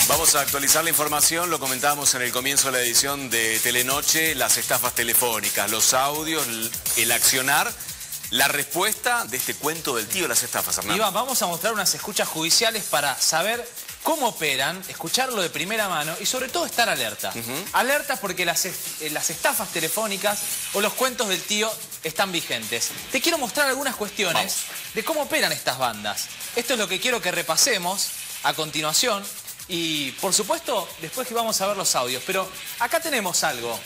Vamos a actualizar la información, lo comentábamos en el comienzo de la edición de Telenoche, las estafas telefónicas, los audios, el accionar, la respuesta de este cuento del tío de las estafas, Hernán. Iván, vamos a mostrar unas escuchas judiciales para saber cómo operan, escucharlo de primera mano y sobre todo estar alerta. Alerta porque las estafas telefónicas o los cuentos del tío están vigentes. Te quiero mostrar algunas cuestiones de cómo operan estas bandas. Esto es lo que quiero que repasemos a continuación. Y, por supuesto, después que vamos a ver los audios. Pero acá tenemos algo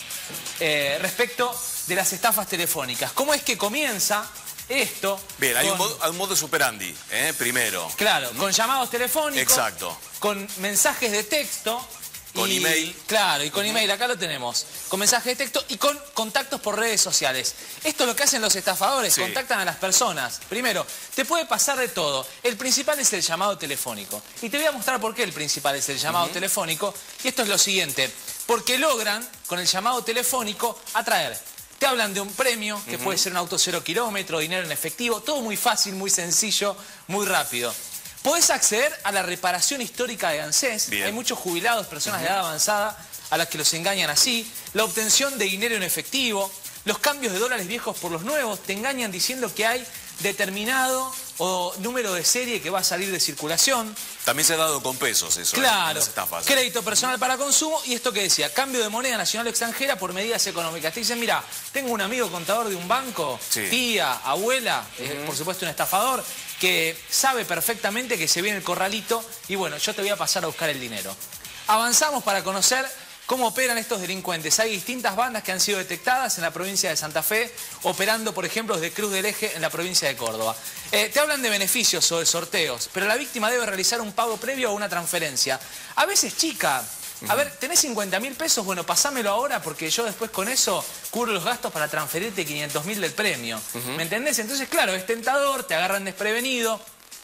respecto de las estafas telefónicas. ¿Cómo es que comienza esto? Bien, hay un modus operandi, primero. Claro, con llamados telefónicos. Exacto. Con mensajes de texto. Con email. Claro, y con email, acá lo tenemos. Con mensajes de texto y con contactos por redes sociales. Esto es lo que hacen los estafadores, sí. Contactan a las personas. Primero, te puede pasar de todo. El principal es el llamado telefónico. Y te voy a mostrar por qué el principal es el llamado telefónico. Y esto es lo siguiente. Porque logran, con el llamado telefónico, atraer. Te hablan de un premio, que puede ser un auto 0 kilómetro, dinero en efectivo. Todo muy fácil, muy sencillo, muy rápido. Podés acceder a la reparación histórica de ANSES. Hay muchos jubilados, personas de edad avanzada, a las que los engañan así. La obtención de dinero en efectivo. Los cambios de dólares viejos por los nuevos. Te engañan diciendo que hay determinado número de serie que va a salir de circulación. También se ha dado con pesos eso. Claro. Las estafas, Crédito personal para consumo. Y esto que decía, cambio de moneda nacional o extranjera por medidas económicas. Te dicen, mira, tengo un amigo contador de un banco, tía, abuela, por supuesto un estafador, que sabe perfectamente que se viene el corralito y bueno, yo te voy a pasar a buscar el dinero. Avanzamos para conocer cómo operan estos delincuentes. Hay distintas bandas que han sido detectadas en la provincia de Santa Fe, operando, por ejemplo, desde Cruz del Eje en la provincia de Córdoba. Te hablan de beneficios o de sorteos, pero la víctima debe realizar un pago previo a una transferencia. A veces chica. A ver, ¿tenés 50.000 pesos? Bueno, pasámelo ahora porque yo después con eso cubro los gastos para transferirte 500.000 del premio. ¿Me entendés? Entonces, claro, es tentador, te agarran desprevenido.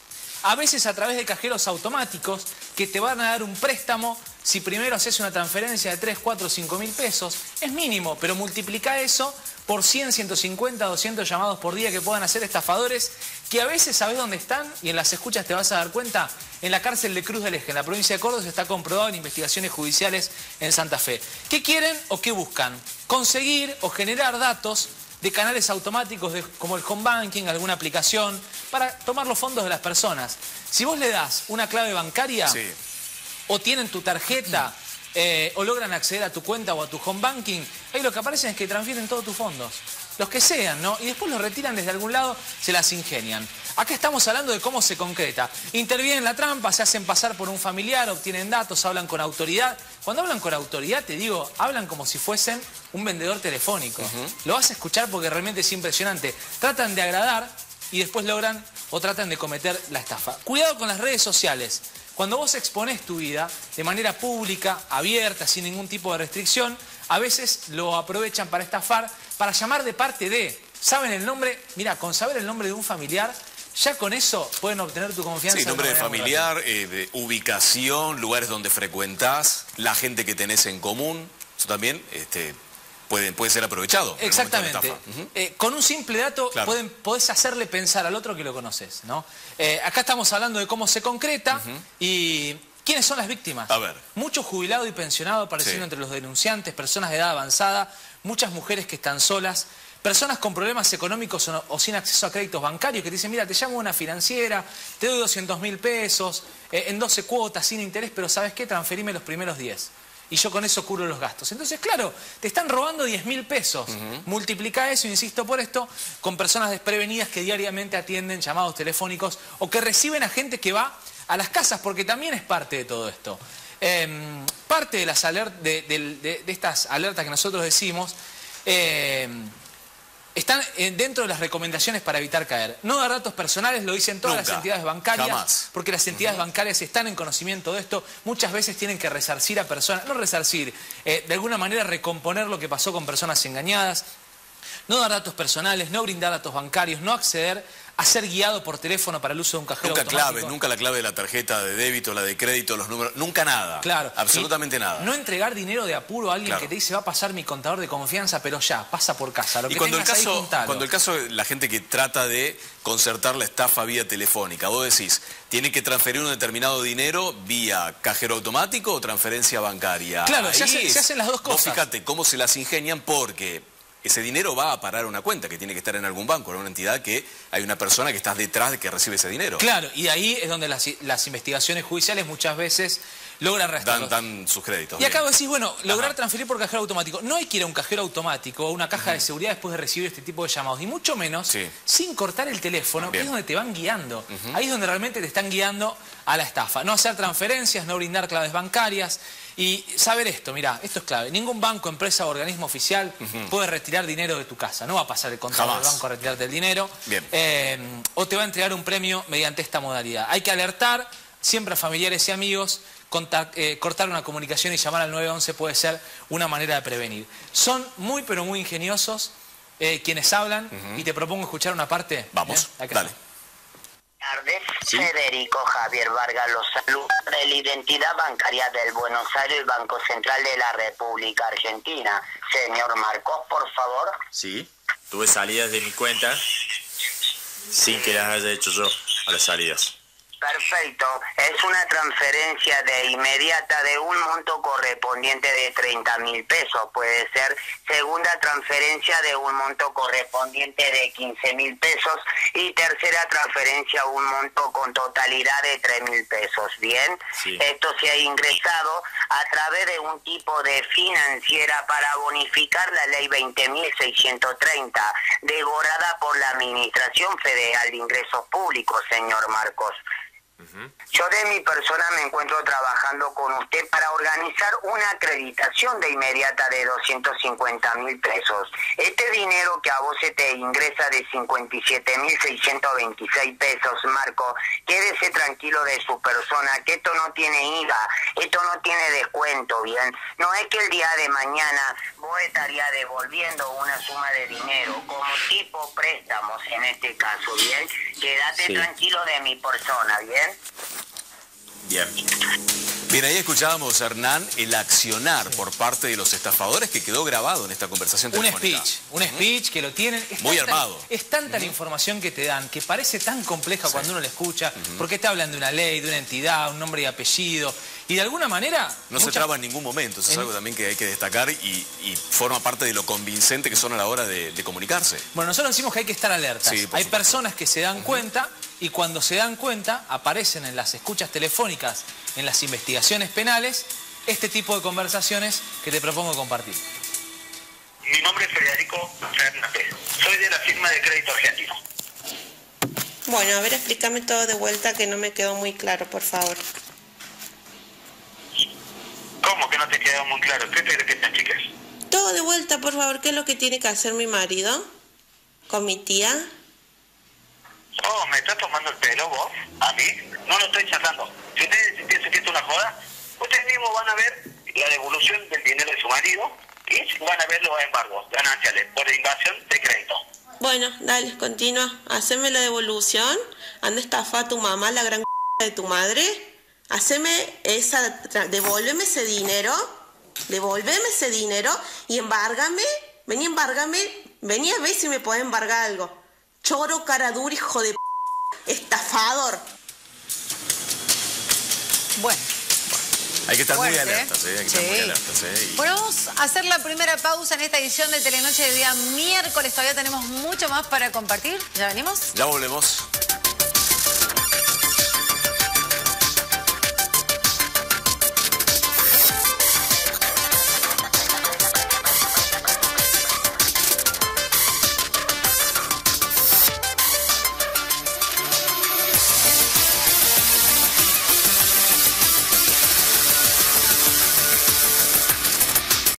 A veces a través de cajeros automáticos que te van a dar un préstamo si primero haces una transferencia de 3, 4, 5.000 pesos. Es mínimo, pero multiplica eso por 100, 150, 200 llamados por día que puedan hacer estafadores que a veces sabés dónde están y en las escuchas te vas a dar cuenta. En la cárcel de Cruz del Eje, en la provincia de Córdoba, se está comprobado en investigaciones judiciales en Santa Fe. ¿Qué quieren o qué buscan? Conseguir o generar datos de canales automáticos como el home banking, alguna aplicación, para tomar los fondos de las personas. Si vos le das una clave bancaria, o tienen tu tarjeta, o logran acceder a tu cuenta o a tu home banking, ahí lo que aparecen es que transfieren todos tus fondos. Los que sean, ¿no? Y después los retiran desde algún lado, se las ingenian. Acá estamos hablando de cómo se concreta. Intervienen la trampa, se hacen pasar por un familiar, obtienen datos, hablan con autoridad. Cuando hablan con autoridad, te digo, hablan como si fuesen un vendedor telefónico. Lo vas a escuchar porque realmente es impresionante. Tratan de agradar y después logran o tratan de cometer la estafa. Cuidado con las redes sociales. Cuando vos exponés tu vida de manera pública, abierta, sin ningún tipo de restricción, a veces lo aprovechan para estafar, para llamar de parte de. ¿Saben el nombre? Mira, con saber el nombre de un familiar, ya con eso pueden obtener tu confianza. Sí, nombre de familiar, de ubicación, lugares donde frecuentás, la gente que tenés en común. Eso también puede ser aprovechado. Exactamente. Con un simple dato podés hacerle pensar al otro que lo conoces, ¿no? Acá estamos hablando de cómo se concreta y ¿quiénes son las víctimas? A ver. Muchos jubilados y pensionados apareciendo entre los denunciantes, personas de edad avanzada, muchas mujeres que están solas, personas con problemas económicos o sin acceso a créditos bancarios que te dicen, mira, te llamo a una financiera, te doy 200.000 pesos, en 12 cuotas, sin interés, pero ¿sabes qué? Transferime los primeros 10. Y yo con eso cubro los gastos. Entonces, claro, te están robando 10.000 pesos. Multiplica eso, insisto por esto, con personas desprevenidas que diariamente atienden llamados telefónicos o que reciben a gente que va a las casas, porque también es parte de todo esto. Parte de, de estas alertas que nosotros decimos están dentro de las recomendaciones para evitar caer. No dar datos personales, lo dicen todas las entidades bancarias, jamás. Porque las entidades bancarias están en conocimiento de esto. Muchas veces tienen que resarcir a personas, no resarcir, de alguna manera recomponer lo que pasó con personas engañadas. No dar datos personales, no brindar datos bancarios, no acceder a ser guiado por teléfono para el uso de un cajero automático. Nunca la clave de la tarjeta de débito, la de crédito, los números, nunca nada. Claro. Absolutamente nada. No entregar dinero de apuro a alguien que te dice va a pasar mi contador de confianza, pero ya, pasa por casa. Lo que cuando el caso de la gente que trata de concertar la estafa vía telefónica, vos decís, tiene que transferir un determinado dinero vía cajero automático o transferencia bancaria. Claro, se hacen las dos cosas. Vos fíjate cómo se las ingenian porque ese dinero va a parar a una cuenta que tiene que estar en algún banco, en una entidad que hay una persona que está detrás de que recibe ese dinero. Claro, y ahí es donde las investigaciones judiciales muchas veces logran restarlos. Dan sus créditos. Y acá vos decís, bueno, lograr transferir por cajero automático. No hay que ir a un cajero automático o una caja de seguridad después de recibir este tipo de llamados. Y mucho menos sin cortar el teléfono, que es donde te van guiando. Ahí es donde realmente te están guiando a la estafa. No hacer transferencias, no brindar claves bancarias. Y saber esto, mirá, esto es clave. Ningún banco, empresa o organismo oficial puede retirar dinero de tu casa. No va a pasar el contador del banco a retirarte el dinero. O te va a entregar un premio mediante esta modalidad. Hay que alertar siempre a familiares y amigos. Cortar una comunicación y llamar al 911 puede ser una manera de prevenir. Son muy pero muy ingeniosos quienes hablan y te propongo escuchar una parte. Vamos, dale. ¿Sí? Federico Javier Vargas los saluda de la identidad bancaria del Buenos Aires, el Banco Central de la República Argentina. Señor Marcos, por favor. Sí, tuve salidas de mi cuenta sin que las haya hecho yo a las salidas. Perfecto, es una transferencia de inmediata de un monto correspondiente de 30.000 pesos, puede ser segunda transferencia de un monto correspondiente de 15.000 pesos y tercera transferencia un monto con totalidad de 3.000 pesos, ¿bien? Sí. Esto se ha ingresado a través de un tipo de financiera para bonificar la ley 20.630, devorada por la Administración Federal de Ingresos Públicos, señor Marcos. Yo de mi persona me encuentro trabajando con usted para organizar una acreditación de inmediata de 250.000 pesos. Este dinero que a vos se te ingresa de 57.626 pesos, Marco, quédese tranquilo de su persona, que esto no tiene IVA, esto no tiene descuento, ¿bien? No es que el día de mañana vos estarías devolviendo una suma de dinero, como tipo préstamos en este caso, ¿bien? Quédate tranquilo de mi persona, ¿bien? Bien, ahí escuchábamos, Hernán, el accionar por parte de los estafadores que quedó grabado en esta conversación telefónica. Un speech que lo tienen. Muy armado. Es tanta la información que te dan, que parece tan compleja cuando uno la escucha, porque te hablan de una ley, de una entidad, un nombre y apellido, y de alguna manera... No se traba en ningún momento, eso es algo también que hay que destacar y forma parte de lo convincente que son a la hora de comunicarse. Bueno, nosotros decimos que hay que estar alertas. Hay personas que se dan cuenta y cuando se dan cuenta aparecen en las escuchas telefónicas, en las investigaciones penales, este tipo de conversaciones que te propongo compartir. Mi nombre es Federico Fernández, soy de la firma de Crédito Argentino. Bueno, a ver, explícame todo de vuelta que no me quedó muy claro, por favor. ¿Cómo que no te quedó muy claro? ¿Qué quieres que te expliques? Todo de vuelta, por favor, ¿qué es lo que tiene que hacer mi marido con mi tía? Oh, ¿me estás tomando el pelo vos? ¿A mí? No lo estoy charlando. Si ustedes piensan que esto es una joda, ustedes mismos van a ver la devolución del dinero de su marido y van a ver los embargos gananciales por invasión de crédito. Bueno, dale, continúa. Haceme la devolución. Anda, estafa a tu mamá, la gran de tu madre. Haceme esa... Devuélveme ese dinero. Devuélveme ese dinero y embárgame. Vení, embárgame. Vení a ver si me podés embargar algo. Choro, cara dura, hijo de estafador. Bueno. Hay que estar muy alertas, hay que estar muy alertas. Bueno, vamos a hacer la primera pausa en esta edición de Telenoche de día miércoles. Todavía tenemos mucho más para compartir. ¿Ya venimos? Ya volvemos.